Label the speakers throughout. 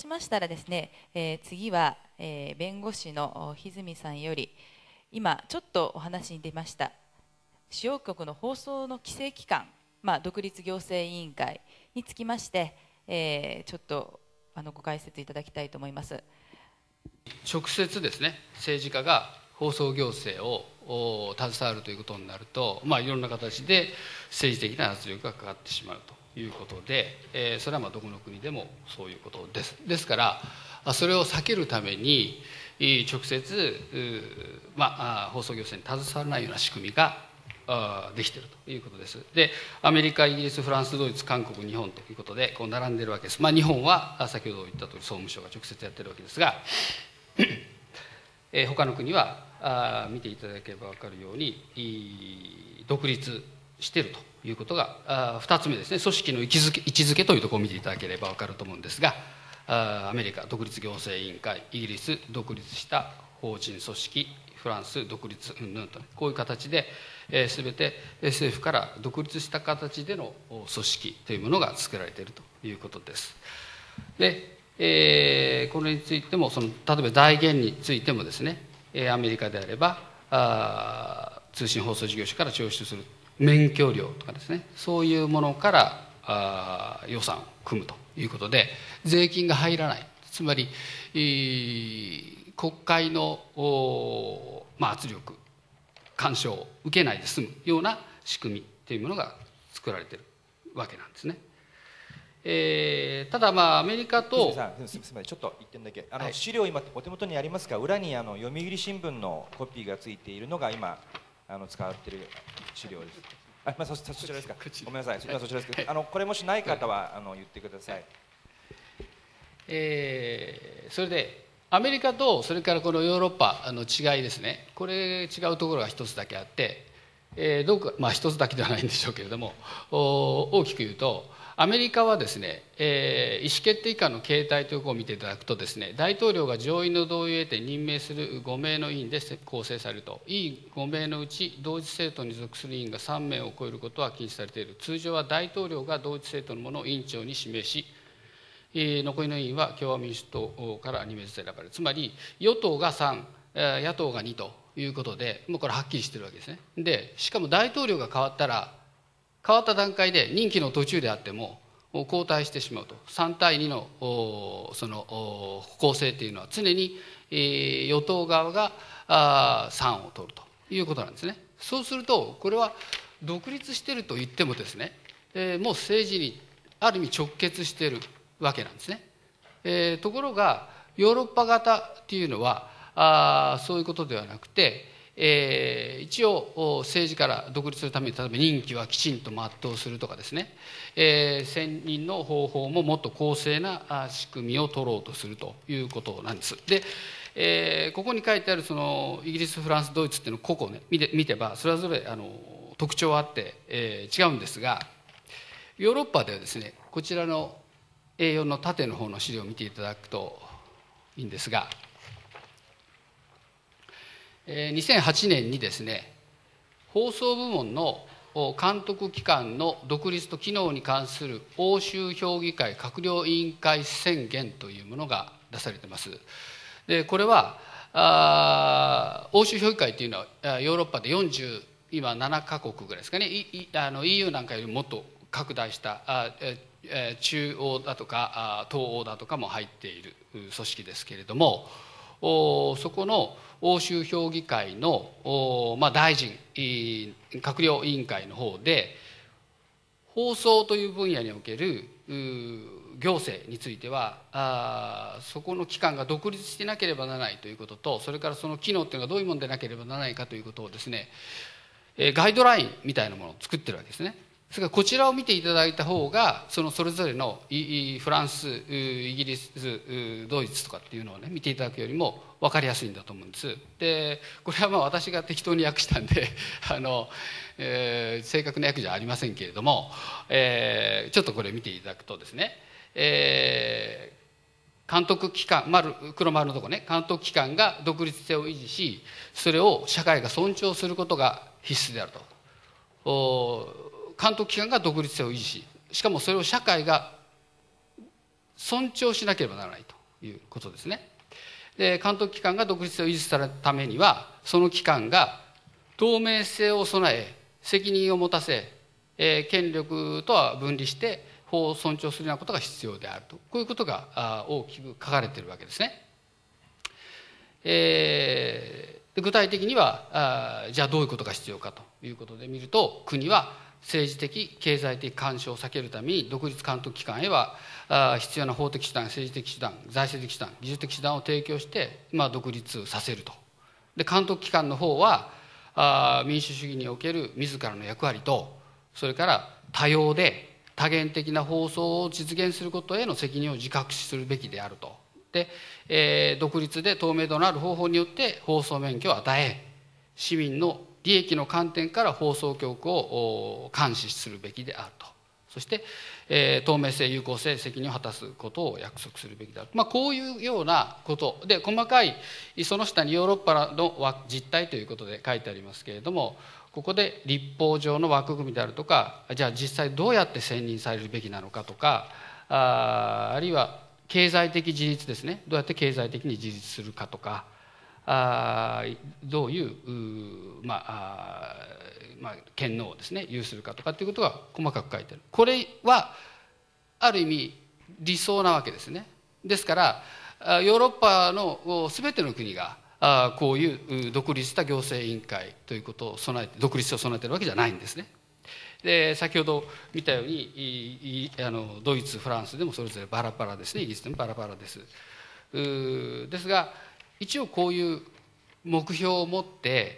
Speaker 1: しましたらですね、次は、弁護士の日住さんより、今ちょっとお話に出ました主要局の放送の規制機関、独立行政委員会につきまして、ちょっとご解説いただきたいと思います。
Speaker 2: 直接ですね、政治家が放送行政を携わるということになると、いろんな形で政治的な圧力がかかってしまうということで、それはどこの国でもそういうことです。ですからそれを避けるために直接、放送行政に携わらないような仕組みができているということです。で、アメリカ、イギリス、フランス、ドイツ、韓国、日本ということでこう並んでいるわけです。日本は先ほど言ったとおり総務省が直接やってるわけですが他の国は見ていただければ分かるように独立しているということが2つ目ですね。組織の位置づけというところを見ていただければ分かると思うんですが、アメリカ独立行政委員会、イギリス独立した法人組織、フランス独立とこういう形で全て政府から独立した形での組織というものが作られているということです。でこれについても例えば財源についてもですね、アメリカであれば通信放送事業者から徴収する免許料とかですね、そういうものから予算を組むということで税金が入らない、つまり国会の圧力干渉を受けないで済むような仕組みというものが作られているわけなんですね。ただアメリカと
Speaker 3: すみません、ちょっと1点だけ資料今お手元にありますが、裏に読売新聞のコピーがついているのが今使っている資料です。そちらですか。ごめんなさい、そちらですけど、これもしない方は言ってください。
Speaker 2: それでアメリカとそれからこのヨーロッパの違いですね、これ違うところが一つだけあって、一つだけではないんでしょうけれども、大きく言うとアメリカはですね、意思決定機関の形態というところを見ていただくとですね、大統領が上院の同意を得て任命する5名の委員で構成されると、委員5名のうち同一政党に属する委員が3名を超えることは禁止されている。通常は大統領が同一政党の者を委員長に指名し、残りの委員は共和民主党から2名ずつ選ばれる。つまり与党が3、野党が2ということで、もうこれはっきりしてるわけですね。でしかも大統領が変わった段階で任期の途中であっても交代してしまうと、3対2のその構成というのは常に与党側が3を取るということなんですね。そうするとこれは独立していると言ってもですね、もう政治にある意味直結しているわけなんですね。ところがヨーロッパ型っていうのはそういうことではなくて、一応政治から独立するために例えば任期はきちんと全うするとかですね、選任の方法ももっと公正な仕組みを取ろうとするということなんです。で、ここに書いてあるそのイギリス、フランス、ドイツっていうのを個々ね見てばそれぞれ特徴はあって、違うんですが、ヨーロッパではですね、こちらの A4 の縦の方の資料を見ていただくといいんですが、2008年にですね、放送部門の監督機関の独立と機能に関する欧州評議会閣僚委員会宣言というものが出されています。でこれは欧州評議会というのはヨーロッパで47カ国ぐらいですかね、EU なんかよりもっと拡大した中欧だとか東欧だとかも入っている組織ですけれども、そこの欧州評議会の大臣閣僚委員会の方で放送という分野における行政についてはそこの機関が独立してなければならないということと、それからその機能というのがどういうものでなければならないかということをですね、ガイドラインみたいなものを作ってるわけですね。ですからこちらを見ていただいた方がそれぞれのフランス、イギリス、ドイツとかっていうのをね見ていただくよりも分かりやすいんだと思うんです。でこれは私が適当に訳したんで正確な訳じゃありませんけれども、ちょっとこれ見ていただくとですね、監督機関黒丸のとこね、監督機関が独立性を維持しそれを社会が尊重することが必須であると。監督機関が独立性を維持し、しかもそれを社会が尊重しなければならないということですね。で、監督機関が独立性を維持するためには、その機関が透明性を備え、責任を持たせ、権力とは分離して法を尊重するようなことが必要であると、こういうことが大きく書かれているわけですね。具体的にはじゃあどういうことが必要かということで見ると、国は政治的経済的干渉を避けるために独立監督機関へは必要な法的手段、政治的手段、財政的手段、技術的手段を提供して、独立させると。で、監督機関の方は民主主義における自らの役割と、それから多様で多元的な放送を実現することへの責任を自覚するべきであると。で、独立で透明度のある方法によって放送免許を与え、市民の利益の観点から放送局を監視するべきであると。そして、透明性、有効性、責任を果たすことを約束するべきである。こういうようなことで、細かいその下にヨーロッパの実態ということで書いてありますけれども、ここで立法上の枠組みであるとか、じゃあ実際どうやって選任されるべきなのかとか、あるいは経済的自立ですね、どうやって経済的に自立するかとか、どういう権能をですね有するかとかっていうことが細かく書いてある。これはある意味理想なわけですね。ですからヨーロッパの全ての国がこういう独立した行政委員会ということを備えて、独立性を備えているわけじゃないんですね。で、先ほど見たようにドイツ、フランスでもそれぞれバラバラですね。イギリスでもバラバラです。ですが一応こういう目標を持って、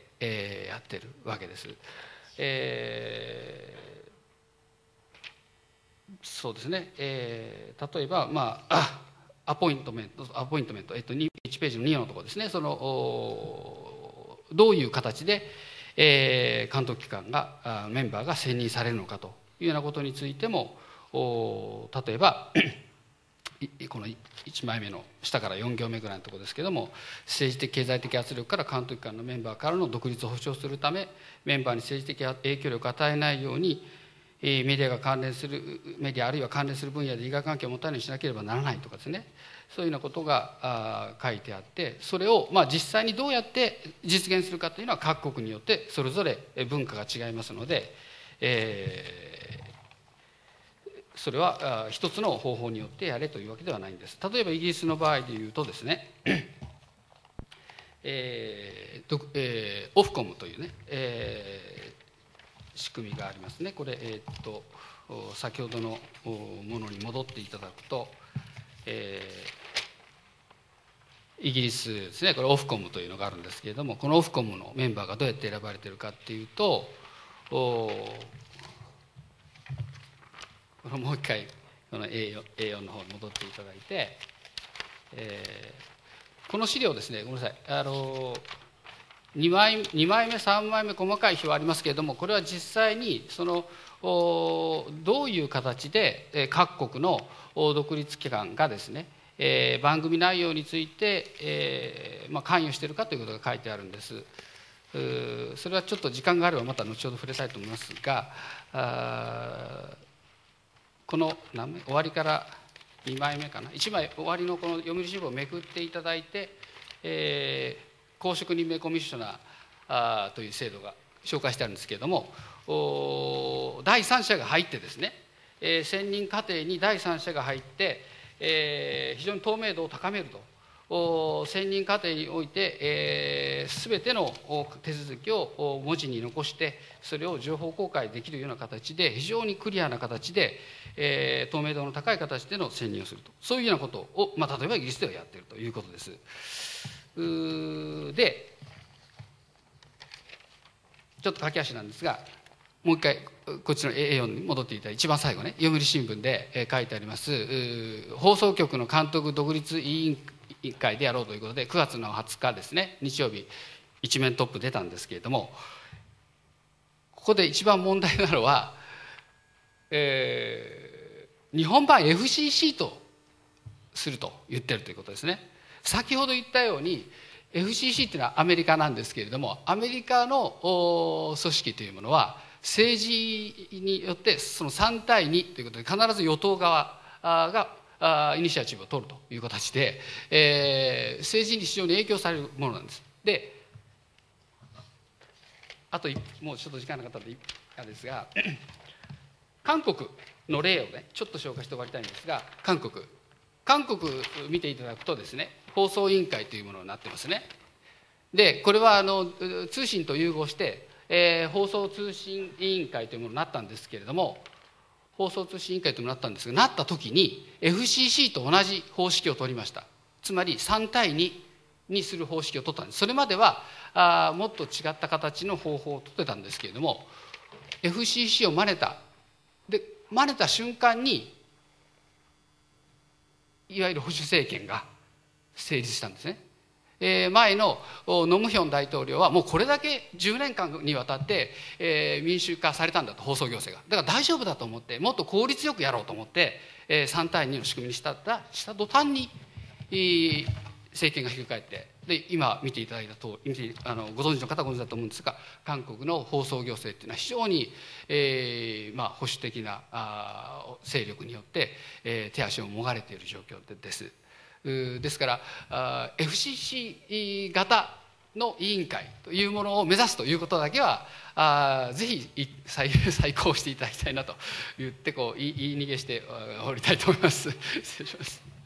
Speaker 2: やってるわけです。そうですね、例えば、アポイントメント、1ページの2のところですね、そのどういう形で、監督機関がメンバーが選任されるのかというようなことについても、例えばこの1枚目の下から4行目ぐらいのところですけれども、政治的経済的圧力から監督機関のメンバーからの独立を保障するため、メンバーに政治的影響力を与えないようにメディアあるいは関連する分野で因果関係を持たないようにしなければならないとかですね、そういうようなことが書いてあって、それを実際にどうやって実現するかというのは各国によってそれぞれ文化が違いますので、それは一つの方法によってやれというわけではないんです。例えばイギリスの場合でいうとですね、オフコムというね、仕組みがありますね。これ、先ほどのものに戻っていただくと、イギリスですね、これオフコムというのがあるんですけれども、このオフコムのメンバーがどうやって選ばれているかっていうと、もう一回この A4 の方に戻っていただいて、この資料ですね、ごめんなさい、2枚目3枚目細かい表はありますけれども、これは実際にそのどういう形で各国の独立機関がですね、番組内容について関与しているかということが書いてあるんです。それはちょっと時間があればまた後ほど触れたいと思いますが、この終わりから2枚目かな、1枚終わりのこの読売新聞をめくっていただいて、公職任命コミッショナーという制度が紹介してあるんですけれども、第三者が入ってですね、選任過程に第三者が入って、非常に透明度を高めると、選任過程において、全ての手続きを文字に残してそれを情報公開できるような形で、非常にクリアな形で、透明度の高い形での選任をすると、そういうようなことを、例えばイギリスではやっているということです。でちょっと駆け足なんですが、もう一回こっちの A4 に戻っていただいて、一番最後ね、読売新聞で書いてあります放送局の監督独立委員会でやろうということで、9月の20日ですね、日曜日一面トップ出たんですけれども、ここで一番問題なのは、日本版 FCC とすると言ってるということですね。先ほど言ったように FCC っていうのはアメリカなんですけれども、アメリカの組織というものは政治によってその3対2ということで必ず与党側がイニシアチブを取るという形で、政治に非常に影響されるものなんです。で、あともうちょっと時間なかったのであれですが、韓国の例をねちょっと紹介して終わりたいんですが、韓国見ていただくとですね、放送委員会というものになってますね。でこれは通信と融合して、放送通信委員会というものになったんですけれども、放送通信委員会というものになったんですが、なった時に FCC と同じ方式を取りました。つまり3対2にする方式を取ったんです。それまではもっと違った形の方法を取ってたんですけれども、 FCC を真似た。で真似た瞬間にいわゆる保守政権が成立したんですね。前のノムヒョン大統領はもうこれだけ10年間にわたって、民主化されたんだと、放送行政が。だから大丈夫だと思って、もっと効率よくやろうと思って、3対2の仕組みにした途端に政権がひっくり返って、で今見ていただいた通り、ご存知の方はご存知だと思うんですが、韓国の放送行政っていうのは非常に、保守的な勢力によって、手足をもがれている状況です。ですから FCC 型の委員会というものを目指すということだけはぜひ再考していただきたいなと言って言い逃げして終わりたいと思います。失礼します。